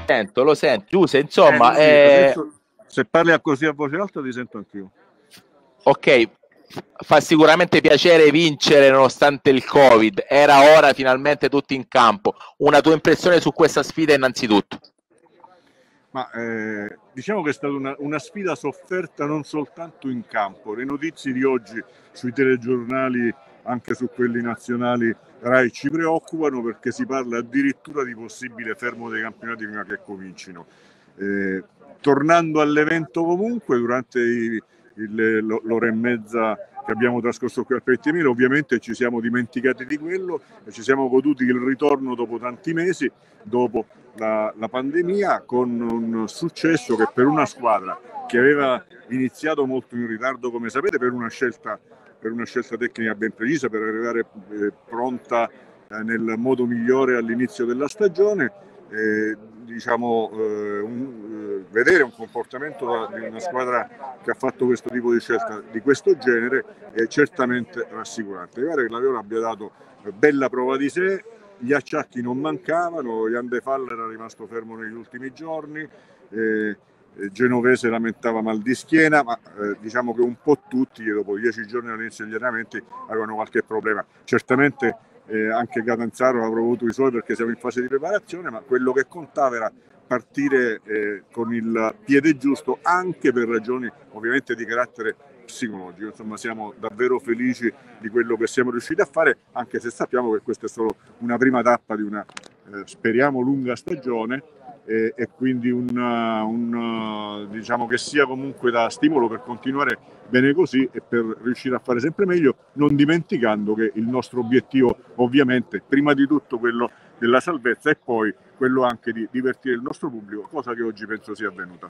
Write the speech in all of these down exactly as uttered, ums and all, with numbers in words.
Sento, lo sento, Giuse, insomma, Eh, eh, adesso, se parli così a voce alta ti sento anch'io. ok, fa sicuramente piacere vincere nonostante il Covid, era ora finalmente tutti in campo. Una tua impressione su questa sfida innanzitutto? Ma eh, diciamo che è stata una, una sfida sofferta non soltanto in campo. Le notizie di oggi sui telegiornali, anche su quelli nazionali Rai, ci preoccupano perché si parla addirittura di possibile fermo dei campionati prima che comincino. Eh, tornando all'evento comunque, durante i, il, l'ora e mezza che abbiamo trascorso qui al Pettimino, ovviamente ci siamo dimenticati di quello e ci siamo goduti il ritorno dopo tanti mesi, dopo la, la pandemia, con un successo che per una squadra che aveva iniziato molto in ritardo, come sapete, per una scelta, per una scelta tecnica ben precisa, per arrivare eh, pronta eh, nel modo migliore all'inizio della stagione, eh, diciamo, eh, un, eh, vedere un comportamento da, di una squadra che ha fatto questo tipo di scelta di questo genere è certamente rassicurante. Mi pare che la Viola abbia dato bella prova di sé, gli acciacchi non mancavano, Jan De Faller era rimasto fermo negli ultimi giorni, eh, Genovese lamentava mal di schiena, ma eh, diciamo che un po' tutti dopo dieci giorni dall'inizio degli allenamenti avevano qualche problema. Certamente eh, anche Catanzaro avrà avuto i suoi perché siamo in fase di preparazione, ma quello che contava era partire eh, con il piede giusto, anche per ragioni ovviamente di carattere psicologico. Insomma, siamo davvero felici di quello che siamo riusciti a fare, anche se sappiamo che questa è solo una prima tappa di una eh, speriamo lunga stagione, e, e quindi un, un, diciamo che sia comunque da stimolo per continuare bene così e per riuscire a fare sempre meglio, non dimenticando che il nostro obiettivo ovviamente prima di tutto quello della salvezza e poi quello anche di divertire il nostro pubblico, cosa che oggi penso sia avvenuta.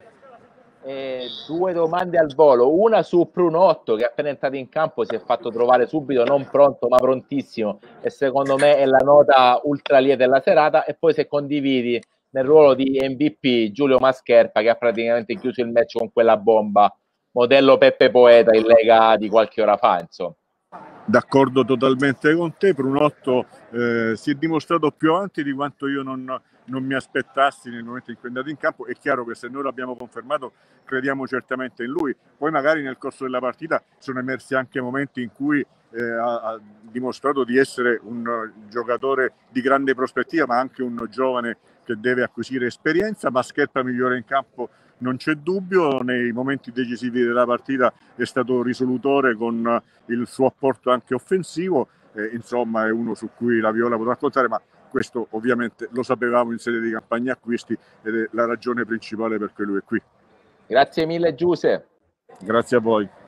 Eh, due domande al volo, una su Prunotto che appena entrato in campo si è fatto trovare subito non pronto ma prontissimo e secondo me è la nota ultra lieta della serata, e poi se condividi nel ruolo di M V P Giulio Mascherpa che ha praticamente chiuso il match con quella bomba modello Peppe Poeta in Lega di qualche ora fa, insomma. D'accordo totalmente con te, Prunotto eh, si è dimostrato più avanti di quanto io non, non mi aspettassi nel momento in cui è andato in campo. È chiaro che se noi l'abbiamo confermato crediamo certamente in lui, poi magari nel corso della partita sono emersi anche momenti in cui eh, ha, ha dimostrato di essere un giocatore di grande prospettiva, ma anche un giovane che deve acquisire esperienza. Mascherpa migliore in campo non c'è dubbio, nei momenti decisivi della partita è stato risolutore con il suo apporto anche offensivo, eh, insomma è uno su cui la Viola potrà contare, ma questo ovviamente lo sapevamo in sede di campagna acquisti ed è la ragione principale per cui lui è qui. Grazie mille Giuse. Grazie a voi.